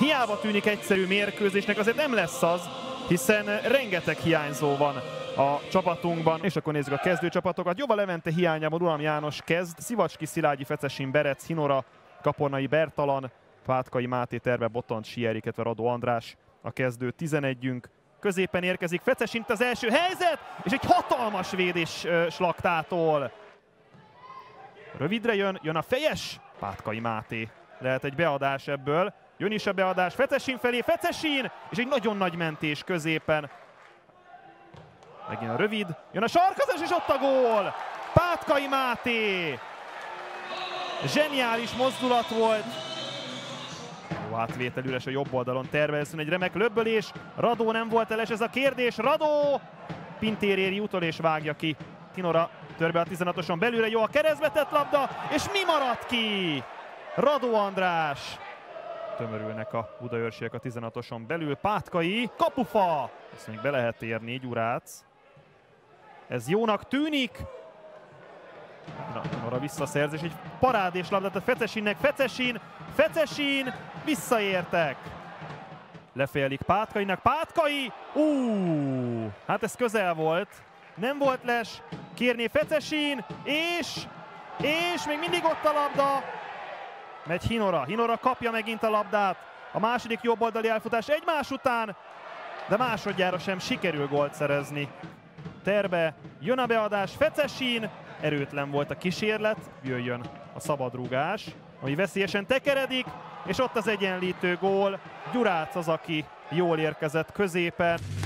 Hiába tűnik egyszerű mérkőzésnek, azért nem lesz az, hiszen rengeteg hiányzó van a csapatunkban. És akkor nézzük a kezdőcsapatokat. Jóval Levente hiányában Uram János kezd, Szivacski, Szilágyi, Fecesin, Berec, Hinora, Kapornai, Bertalan, Pátkai, Máté, Terve, Botond, Sieri, illetve Radó András a kezdő 11-ünk. Középen érkezik Fecesin, az első helyzet, és egy hatalmas védés Slaktától. Rövidre jön a fejes, Pátkai Máté. Lehet egy beadás ebből. Jön is a beadás Fecesin felé, Fecesin, és egy nagyon nagy mentés középen. Megint a rövid, jön a sarkazás, és ott a gól! Pátkai Máté! Zseniális mozdulat volt. Jó átvétel, üres a jobb oldalon, tervezzen egy remek löbbölés. Radó nem volt eles, ez a kérdés. Radó! Pintér éri utol és vágja ki. Tinora törbe a 16-oson belőle, jó a keresztbe tett labda, és mi maradt ki? Radó András. Tömörülnek a budaörsiek a 16-oson belül. Pátkai, kapufa! Ezt még be lehet érni, Gyurác. Ez jónak tűnik. Tinora visszaszerzés, egy parádés labdát a Fecesinnek. Fecesin, visszaértek. Lefejelik Pátkainak, Pátkai! Hát ez közel volt. Nem volt les, kérné Fecesin, és még mindig ott a labda. Megy Hinora kapja megint a labdát. A második jobboldali elfutás egymás után, de másodjára sem sikerül gólt szerezni. Terbe, jön a beadás, Fecesin, erőtlen volt a kísérlet, jöjjön a szabadrúgás, ami veszélyesen tekeredik, és ott az egyenlítő gól. Gyurác az, aki jól érkezett középen.